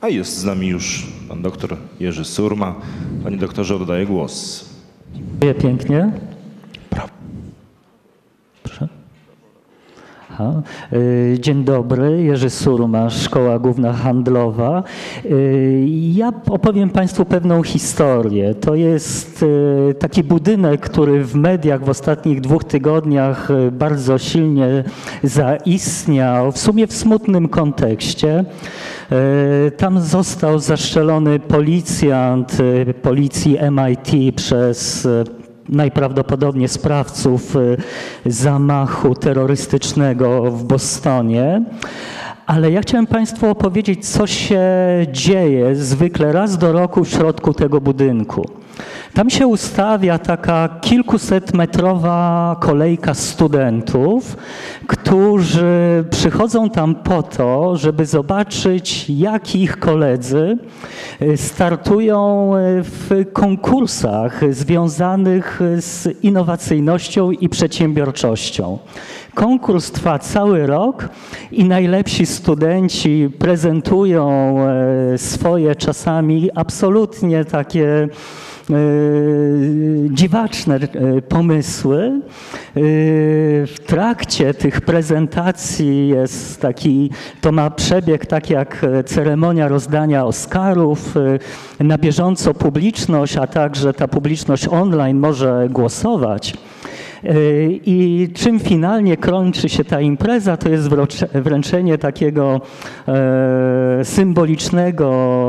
A jest z nami już pan doktor Jerzy Surma. Panie doktorze, oddaję głos. Dziękuję pięknie. Proszę. Dzień dobry, Jerzy Surma, Szkoła Główna Handlowa. Ja opowiem Państwu pewną historię. To jest taki budynek, który w mediach w ostatnich 2 tygodniach bardzo silnie zaistniał, w sumie w smutnym kontekście. Tam został zastrzelony policjant policji MIT przez najprawdopodobniej sprawców zamachu terrorystycznego w Bostonie. Ale ja chciałem Państwu opowiedzieć, co się dzieje zwykle raz do roku w środku tego budynku. Tam się ustawia taka kilkusetmetrowa kolejka studentów, którzy przychodzą tam po to, żeby zobaczyć, jak ich koledzy startują w konkursach związanych z innowacyjnością i przedsiębiorczością. Konkurs trwa cały rok i najlepsi studenci prezentują swoje czasami absolutnie takie dziwaczne pomysły. W trakcie tych prezentacji jest to ma przebieg tak jak ceremonia rozdania Oscarów. Na bieżąco publiczność, a także ta publiczność online może głosować. I czym finalnie kończy się ta impreza, to jest wręczenie takiego symbolicznego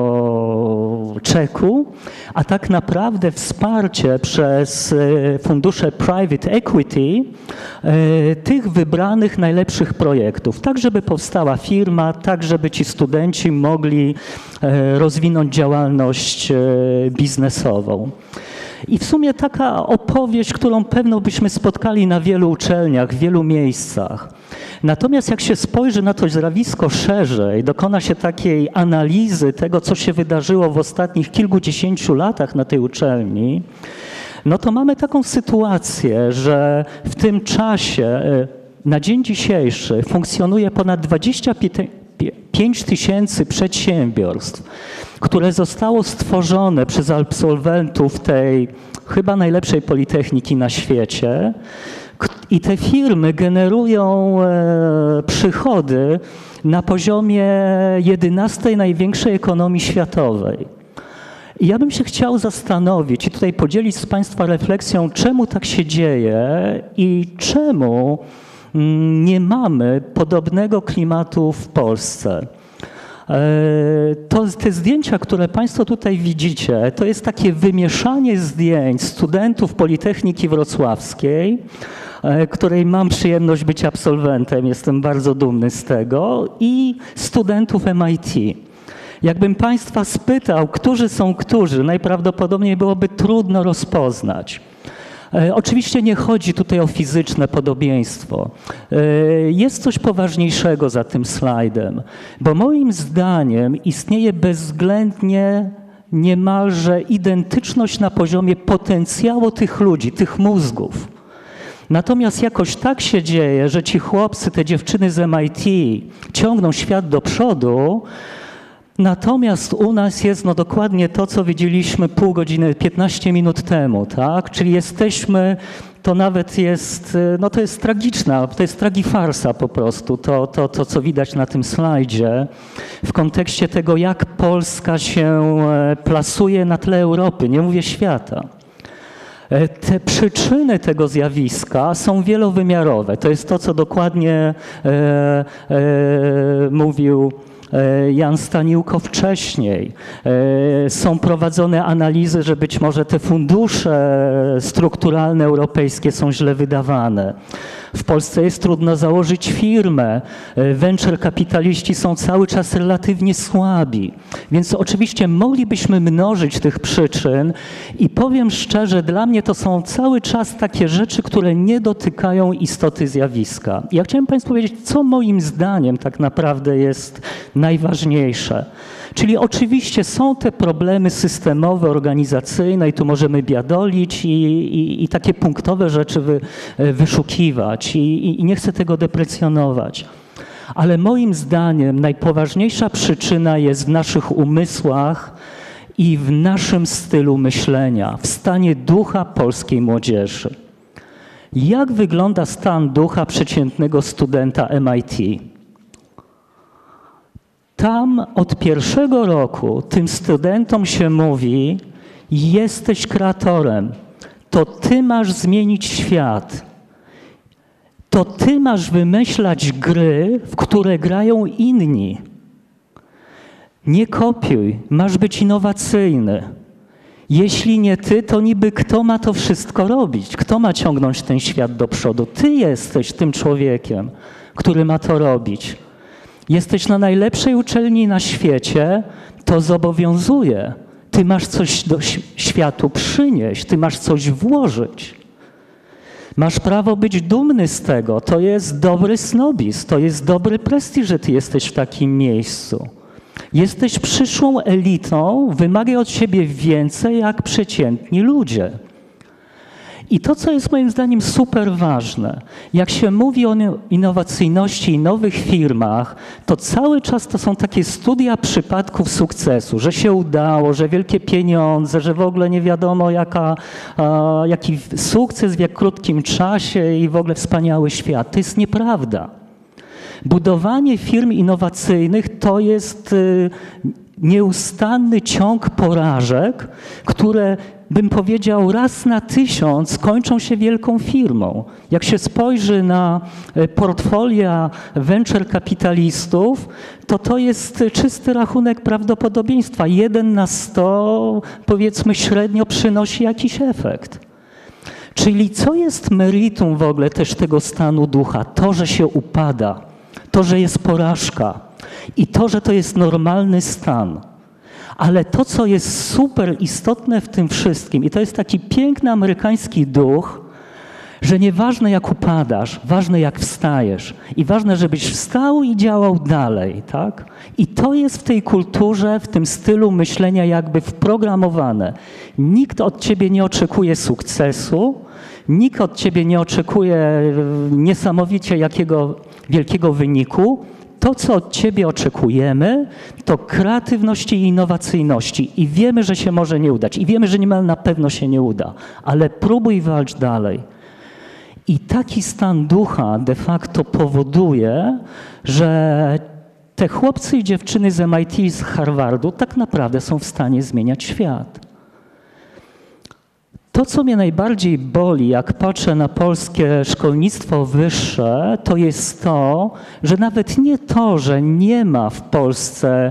czeku, a tak naprawdę wsparcie przez fundusze private equity tych wybranych najlepszych projektów, tak żeby powstała firma, tak żeby ci studenci mogli rozwinąć działalność biznesową. I w sumie taka opowieść, którą pewno byśmy spotkali na wielu uczelniach, w wielu miejscach. Natomiast jak się spojrzy na to zjawisko szerzej, dokona się takiej analizy tego, co się wydarzyło w ostatnich kilkudziesięciu latach na tej uczelni, no to mamy taką sytuację, że w tym czasie, na dzień dzisiejszy, funkcjonuje ponad 25 tysięcy przedsiębiorstw, które zostało stworzone przez absolwentów tej chyba najlepszej politechniki na świecie. I te firmy generują przychody na poziomie 11 największej ekonomii światowej. I ja bym się chciał zastanowić i tutaj podzielić z Państwa refleksją, czemu tak się dzieje i czemu nie podobnego klimatu w Polsce. Te zdjęcia, które Państwo tutaj widzicie, to jest takie wymieszanie zdjęć studentów Politechniki Wrocławskiej, której mam przyjemność być absolwentem, jestem bardzo dumny z tego, i studentów MIT. Jakbym Państwa spytał, którzy są którzy, najprawdopodobniej byłoby trudno rozpoznać. Oczywiście nie chodzi tutaj o fizyczne podobieństwo. Jest coś poważniejszego za tym slajdem, bo moim zdaniem istnieje bezwzględnie niemalże identyczność na poziomie potencjału tych ludzi, tych mózgów. Natomiast jakoś tak się dzieje, że ci chłopcy, te dziewczyny z MIT ciągną świat do przodu. Natomiast u nas jest dokładnie to, co widzieliśmy pół godziny, 15 minut temu, tak? Czyli jesteśmy, to nawet jest, to jest tragiczna, to jest tragifarsa po prostu, to, co widać na tym slajdzie, w kontekście tego, jak Polska się plasuje na tle Europy, nie mówię świata. Te przyczyny tego zjawiska są wielowymiarowe. To jest to, co dokładnie mówił Jan Staniłko wcześniej. Są prowadzone analizy, że być może te fundusze strukturalne europejskie są źle wydawane. W Polsce jest trudno założyć firmę. Venture kapitaliści są cały czas relatywnie słabi. Więc oczywiście moglibyśmy mnożyć tych przyczyn i powiem szczerze, dla mnie to są cały czas takie rzeczy, które nie dotykają istoty zjawiska. Ja chciałem Państwu powiedzieć, co moim zdaniem tak naprawdę jest najważniejsze. Czyli oczywiście są te problemy systemowe, organizacyjne i tu możemy biadolić i takie punktowe rzeczy wyszukiwać i nie chcę tego deprecjonować. Ale moim zdaniem najpoważniejsza przyczyna jest w naszych umysłach i w naszym stylu myślenia, w stanie ducha polskiej młodzieży. Jak wygląda stan ducha przeciętnego studenta MIT? Tam od pierwszego roku tym studentom się mówi: jesteś kreatorem, to ty masz zmienić świat. To ty masz wymyślać gry, w które grają inni. Nie kopiuj, masz być innowacyjny. Jeśli nie ty, to niby kto ma to wszystko robić? Kto ma ciągnąć ten świat do przodu? Ty jesteś tym człowiekiem, który ma to robić. Jesteś na najlepszej uczelni na świecie, to zobowiązuje. Ty masz coś do światu przynieść, ty masz coś włożyć. Masz prawo być dumny z tego. To jest dobry snobizm, to jest dobry prestiż, że ty jesteś w takim miejscu. Jesteś przyszłą elitą, wymagaj od siebie więcej jak przeciętni ludzie. I to, co jest moim zdaniem super ważne, jak się mówi o innowacyjności i nowych firmach, to cały czas to są takie studia przypadków sukcesu, że się udało, że wielkie pieniądze, że w ogóle nie wiadomo jaki sukces w jak krótkim czasie i w ogóle wspaniały świat. To jest nieprawda. Budowanie firm innowacyjnych to jest nieustanny ciąg porażek, które, bym powiedział, raz na 1000 kończą się wielką firmą. Jak się spojrzy na portfolia venture kapitalistów, to jest czysty rachunek prawdopodobieństwa. 1 na 100, powiedzmy, średnio przynosi jakiś efekt. Czyli co jest meritum w ogóle też tego stanu ducha? To, że się upada, to, że jest porażka i to, że to jest normalny stan. Ale to, co jest super istotne w tym wszystkim, i to jest taki piękny amerykański duch, że nieważne jak upadasz, ważne jak wstajesz i ważne, żebyś wstał i działał dalej, tak? I to jest w tej kulturze, w tym stylu myślenia jakby wprogramowane. Nikt od ciebie nie oczekuje sukcesu, nikt od ciebie nie oczekuje niesamowicie jakiego wielkiego wyniku. To, co od ciebie oczekujemy, to kreatywności i innowacyjności. I wiemy, że się może nie udać. I wiemy, że niemal na pewno się nie uda. Ale próbuj, walcz dalej. I taki stan ducha de facto powoduje, że te chłopcy i dziewczyny z MIT i z Harvardu tak naprawdę są w stanie zmieniać świat. To, co mnie najbardziej boli, jak patrzę na polskie szkolnictwo wyższe, to jest to, że nawet nie to, że nie ma w Polsce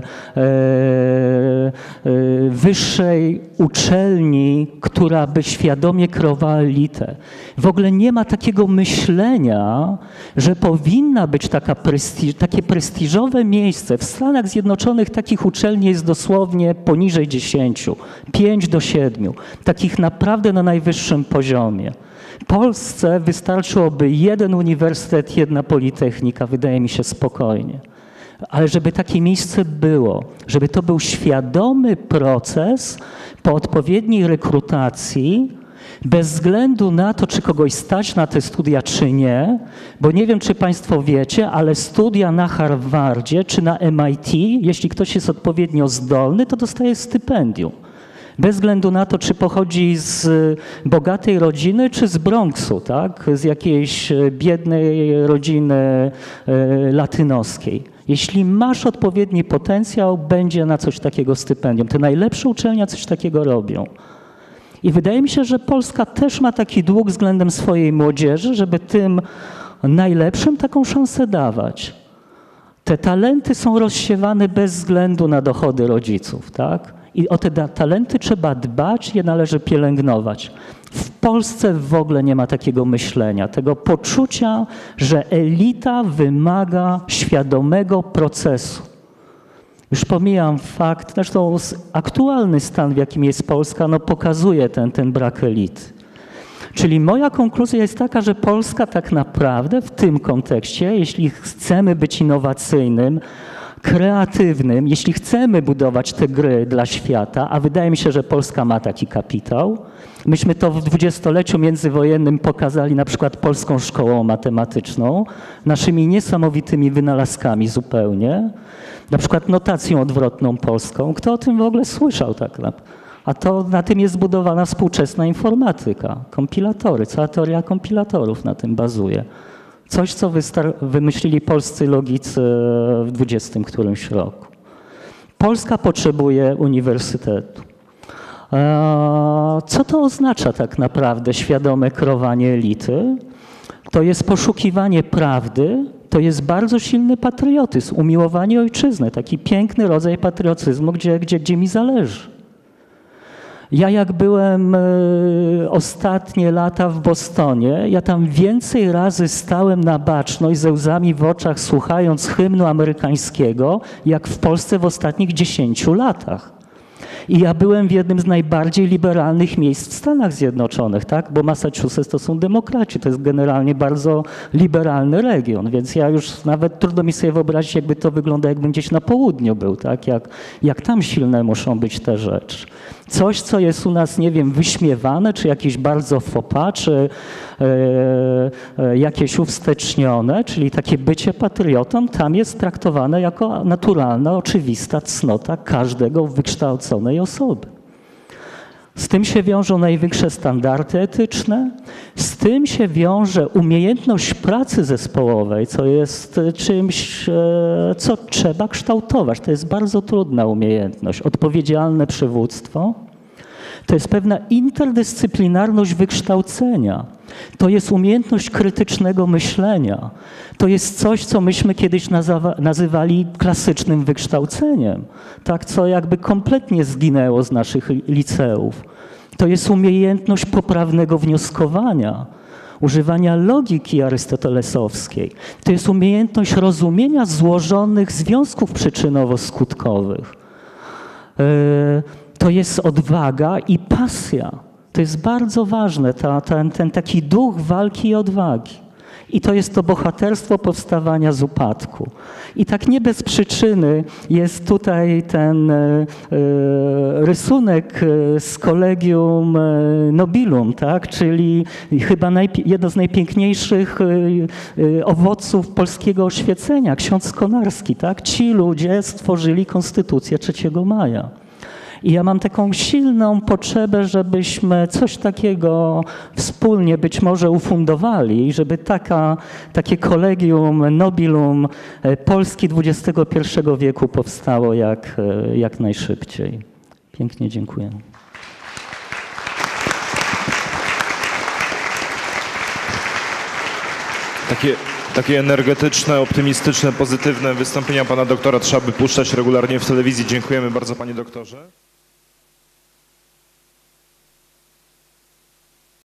wyższej uczelni, która by świadomie kreowała elitę. W ogóle nie ma takiego myślenia, że powinna być takie prestiżowe miejsce. W Stanach Zjednoczonych takich uczelni jest dosłownie poniżej 10, 5 do 7. Takich naprawdę na najwyższym poziomie. Polsce wystarczyłoby 1 uniwersytet, 1 politechnika, wydaje mi się spokojnie. Ale żeby takie miejsce było, żeby to był świadomy proces po odpowiedniej rekrutacji, bez względu na to, czy kogoś stać na te studia, czy nie, bo nie wiem, czy Państwo wiecie, ale studia na Harvardzie czy na MIT, jeśli ktoś jest odpowiednio zdolny, to dostaje stypendium. Bez względu na to, czy pochodzi z bogatej rodziny, czy z Bronxu, tak? Z jakiejś biednej rodziny latynoskiej. Jeśli masz odpowiedni potencjał, będzie na coś takiego stypendium. Te najlepsze uczelnie coś takiego robią. I wydaje mi się, że Polska też ma taki dług względem swojej młodzieży, żeby tym najlepszym taką szansę dawać. Te talenty są rozsiewane bez względu na dochody rodziców, tak? I o te talenty trzeba dbać, je należy pielęgnować. W Polsce w ogóle nie ma takiego myślenia, tego poczucia, że elita wymaga świadomego procesu. Już pomijam fakt, zresztą aktualny stan, w jakim jest Polska, pokazuje ten brak elity. Czyli moja konkluzja jest taka, że Polska tak naprawdę w tym kontekście, jeśli chcemy być innowacyjnym, kreatywnym, jeśli chcemy budować te gry dla świata, a wydaje mi się, że Polska ma taki kapitał. Myśmy to w dwudziestoleciu międzywojennym pokazali na przykład polską szkołą matematyczną, naszymi niesamowitymi wynalazkami zupełnie, na przykład notacją odwrotną polską. Kto o tym w ogóle słyszał tak naprawdę? A to na tym jest zbudowana współczesna informatyka, kompilatory, cała teoria kompilatorów na tym bazuje. Coś, co wymyślili polscy logicy w 20 którymś roku. Polska potrzebuje uniwersytetu. Co to oznacza tak naprawdę świadome kreowanie elity? To jest poszukiwanie prawdy, to jest bardzo silny patriotyzm, umiłowanie ojczyzny, taki piękny rodzaj patriotyzmu, gdzie mi zależy. Ja jak byłem ostatnie lata w Bostonie, ja tam więcej razy stałem na baczność ze łzami w oczach, słuchając hymnu amerykańskiego, jak w Polsce w ostatnich 10 latach. I ja byłem w jednym z najbardziej liberalnych miejsc w Stanach Zjednoczonych, tak? Bo Massachusetts to są demokraci, to jest generalnie bardzo liberalny region, więc ja już nawet trudno mi sobie wyobrazić, jakby to wygląda, jakbym gdzieś na południu był, tak? Jak tam silne muszą być te rzeczy. Coś, co jest u nas, nie wiem, wyśmiewane, czy jakieś bardzo faux pas, czy jakieś uwstecznione, czyli takie bycie patriotą, tam jest traktowane jako naturalna, oczywista cnota każdego wykształconej osoby. Z tym się wiążą najwyższe standardy etyczne, z tym się wiąże umiejętność pracy zespołowej, co jest czymś, co trzeba kształtować. To jest bardzo trudna umiejętność. Odpowiedzialne przywództwo. To jest pewna interdyscyplinarność wykształcenia. To jest umiejętność krytycznego myślenia. To jest coś, co myśmy kiedyś nazywali klasycznym wykształceniem. Tak, co jakby kompletnie zginęło z naszych liceów. To jest umiejętność poprawnego wnioskowania, używania logiki arystotelesowskiej. To jest umiejętność rozumienia złożonych związków przyczynowo-skutkowych. To jest odwaga i pasja. To jest bardzo ważne, ten taki duch walki i odwagi. I to jest to bohaterstwo powstawania z upadku. I tak nie bez przyczyny jest tutaj ten rysunek z Collegium Nobilum, tak? Czyli chyba jedno z najpiękniejszych owoców polskiego oświecenia, ksiądz Konarski. Tak? Ci ludzie stworzyli Konstytucję 3 maja. I ja mam taką silną potrzebę, żebyśmy coś takiego wspólnie być może ufundowali, żeby takie Collegium Nobilum Polski XXI wieku powstało jak najszybciej. Pięknie dziękuję. Takie energetyczne, optymistyczne, pozytywne wystąpienia pana doktora trzeba by puszczać regularnie w telewizji. Dziękujemy bardzo, panie doktorze.